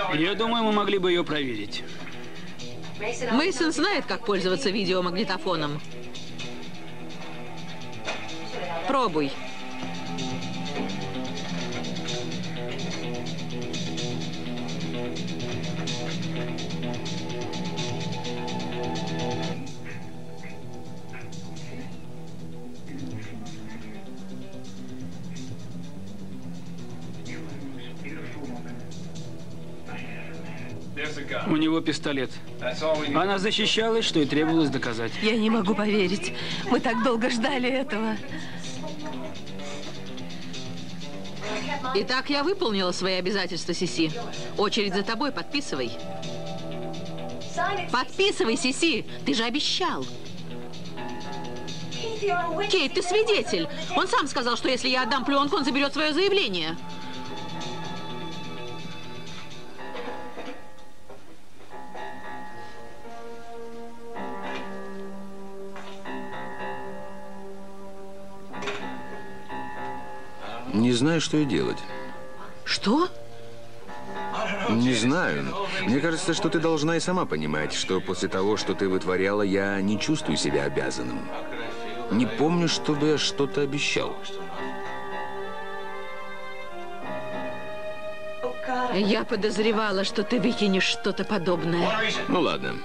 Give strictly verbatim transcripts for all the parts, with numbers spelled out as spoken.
Я думаю, мы могли бы ее проверить. Мейсон знает, как пользоваться видеомагнитофоном. Пробуй. У него пистолет. Она защищалась, что и требовалось доказать. Я не могу поверить. Мы так долго ждали этого. Итак, я выполнила свои обязательства, Сиси. Очередь за тобой, подписывай. Подписывай, Сиси. Ты же обещал. Кейт, ты свидетель. Он сам сказал, что если я отдам пленку, он заберет свое заявление. Не знаю, что и делать. Что? Не знаю. Мне кажется, что ты должна и сама понимать, что после того, что ты вытворяла, я не чувствую себя обязанным. Не помню, чтобы я что-то обещал. Я подозревала, что ты выкинешь что-то подобное. Ну ладно.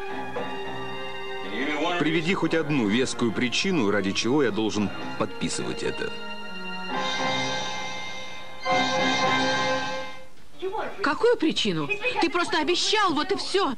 Приведи хоть одну вескую причину, ради чего я должен подписывать это. Какую причину? Ты просто обещал, вот и все.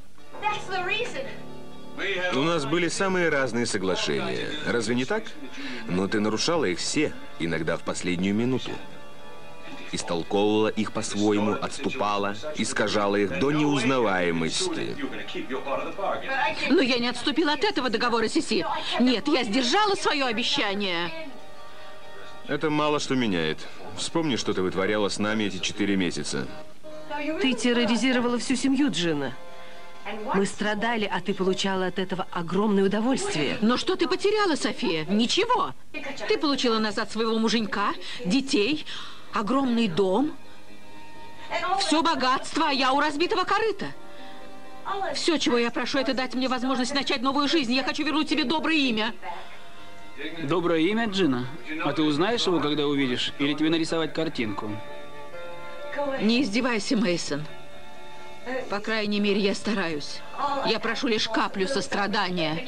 У нас были самые разные соглашения. Разве не так? Но ты нарушала их все, иногда в последнюю минуту. Истолковывала их по-своему, отступала, искажала их до неузнаваемости. Но я не отступила от этого договора, Сиси. Нет, я сдержала свое обещание. Это мало что меняет. Вспомни, что ты вытворяла с нами эти четыре месяца. Ты терроризировала всю семью Джина. Мы страдали, а ты получала от этого огромное удовольствие. Но что ты потеряла, София? Ничего. Ты получила назад своего муженька, детей, огромный дом, все богатство, а я у разбитого корыта. Все, чего я прошу, это дать мне возможность начать новую жизнь. Я хочу вернуть себе доброе имя. Доброе имя, Джина? А ты узнаешь его, когда увидишь? Или тебе нарисовать картинку? Не издевайся, Мейсон. По крайней мере, я стараюсь. Я прошу лишь каплю сострадания.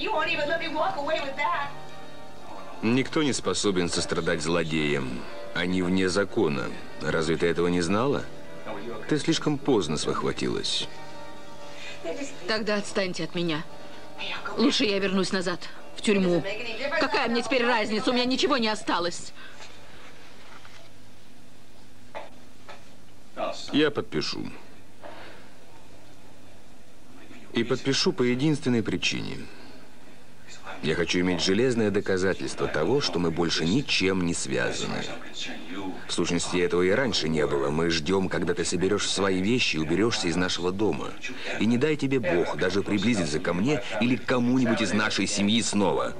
Никто не способен сострадать злодеям. Они вне закона. Разве ты этого не знала? Ты слишком поздно спохватилась. Тогда отстаньте от меня. Лучше я вернусь назад, в тюрьму. Какая мне теперь разница? У меня ничего не осталось. Я подпишу. И подпишу по единственной причине. Я хочу иметь железное доказательство того, что мы больше ничем не связаны. В сущности, этого и раньше не было. Мы ждем, когда ты соберешь свои вещи и уберешься из нашего дома. И не дай тебе Бог даже приблизиться ко мне или к кому-нибудь из нашей семьи снова.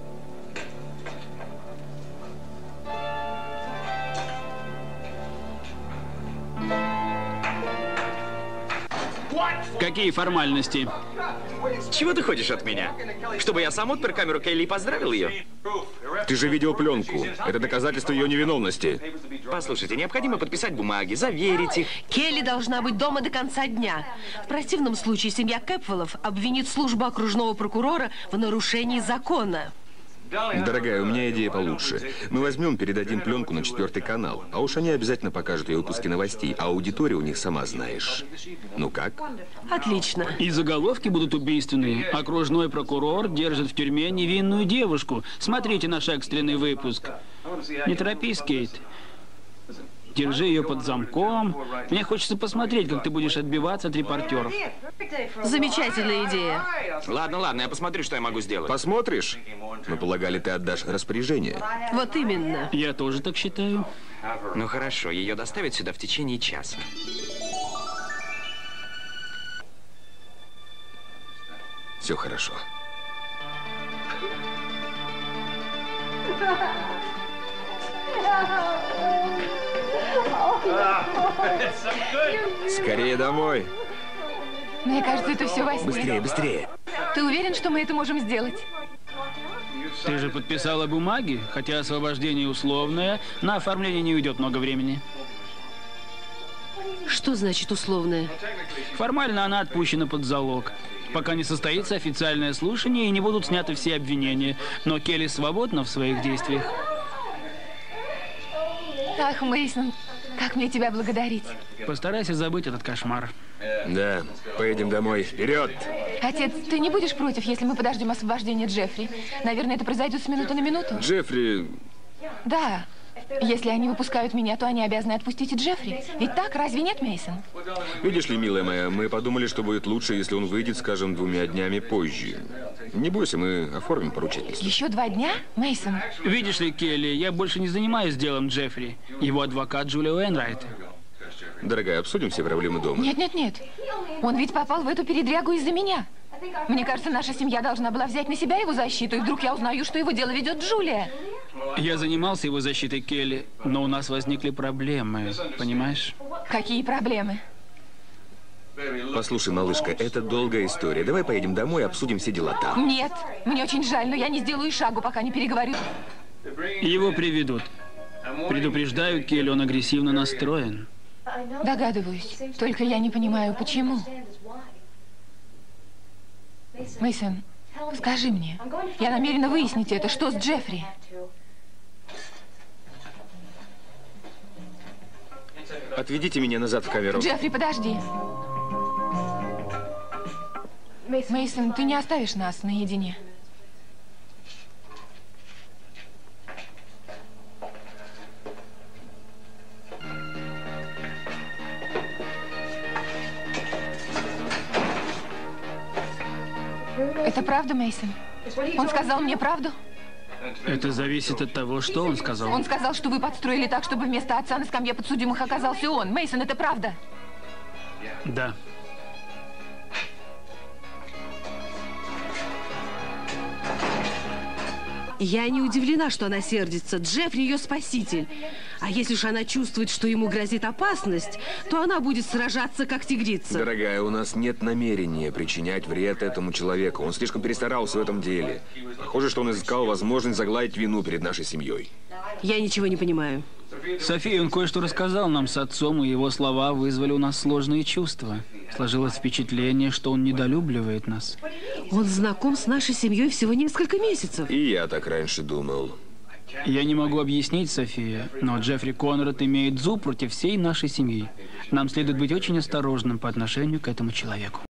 Какие формальности? Чего ты хочешь от меня? Чтобы я сам отпер камеру Келли и поздравил ее? Ты же видел пленку. Это доказательство ее невиновности. Послушайте, необходимо подписать бумаги, заверить их. Келли должна быть дома до конца дня. В противном случае семья Кэпвеллов обвинит службу окружного прокурора в нарушении закона. Дорогая, у меня идея получше. Мы возьмем, передадим пленку на четвертый канал. А уж они обязательно покажут ее выпуски новостей. А аудитория у них сама знаешь. Ну как? Отлично. И заголовки будут убийственные. Окружной прокурор держит в тюрьме невинную девушку. Смотрите наш экстренный выпуск. Не торопись, Кейт. Держи ее под замком. Мне хочется посмотреть, как ты будешь отбиваться от репортеров. Замечательная идея. Ладно, ладно, я посмотрю, что я могу сделать. Посмотришь? Мы полагали, ты отдашь распоряжение. Вот именно. Я тоже так считаю. Ну хорошо, ее доставят сюда в течение часа. Все хорошо. Oh. Скорее домой. Мне кажется, это все во сне. Быстрее, быстрее. Ты уверен, что мы это можем сделать? Ты же подписала бумаги, хотя освобождение условное, на оформление не уйдет много времени. Что значит условное? Формально она отпущена под залог, пока не состоится официальное слушание и не будут сняты все обвинения. Но Келли свободна в своих действиях. Ах, Мейсон, как мне тебя благодарить. Постарайся забыть этот кошмар. Да, поедем домой. Вперед! Отец, ты не будешь против, если мы подождем освобождения Джеффри? Наверное, это произойдет с минуты на минуту. Джеффри... Да. Если они выпускают меня, то они обязаны отпустить и Джеффри. Ведь так, разве нет, Мейсон? Видишь ли, милая моя, мы подумали, что будет лучше, если он выйдет, скажем, двумя днями позже. Не бойся, мы оформим поручительство. Еще два дня, Мейсон? Видишь ли, Келли, я больше не занимаюсь делом Джеффри. Его адвокат Джулия Уэйнрайт. Дорогая, обсудим все проблемы дома. Нет, нет, нет. Он ведь попал в эту передрягу из-за меня. Мне кажется, наша семья должна была взять на себя его защиту, и вдруг я узнаю, что его дело ведет Джулия. Я занимался его защитой, Келли, но у нас возникли проблемы, понимаешь? Какие проблемы? Послушай, малышка, это долгая история. Давай поедем домой и обсудим все дела там. Нет, мне очень жаль, но я не сделаю и шагу, пока не переговорю. Его приведут. Предупреждаю, Келли, он агрессивно настроен. Догадываюсь, только я не понимаю, почему. Мейсон, скажи мне, я намерена выяснить это, что с Джеффри? Отведите меня назад в камеру. Джеффри, подожди. Мейсон, ты не оставишь нас наедине? Это правда, Мейсон? Он сказал мне правду? Это зависит от того, что он сказал. Он сказал, что вы подстроили так, чтобы вместо отца на скамье подсудимых оказался он. Мейсон, это правда? Да. Я не удивлена, что она сердится. Джеффри ее спаситель. А если уж она чувствует, что ему грозит опасность, то она будет сражаться, как тигрица. Дорогая, у нас нет намерения причинять вред этому человеку. Он слишком перестарался в этом деле. Похоже, что он искал возможность загладить вину перед нашей семьей. Я ничего не понимаю. София, он кое-что рассказал нам с отцом, и его слова вызвали у нас сложные чувства. Сложилось впечатление, что он недолюбливает нас. Он знаком с нашей семьей всего несколько месяцев. И я так раньше думал. Я не могу объяснить, София, но Джеффри Конрад имеет зуб против всей нашей семьи. Нам следует быть очень осторожным по отношению к этому человеку.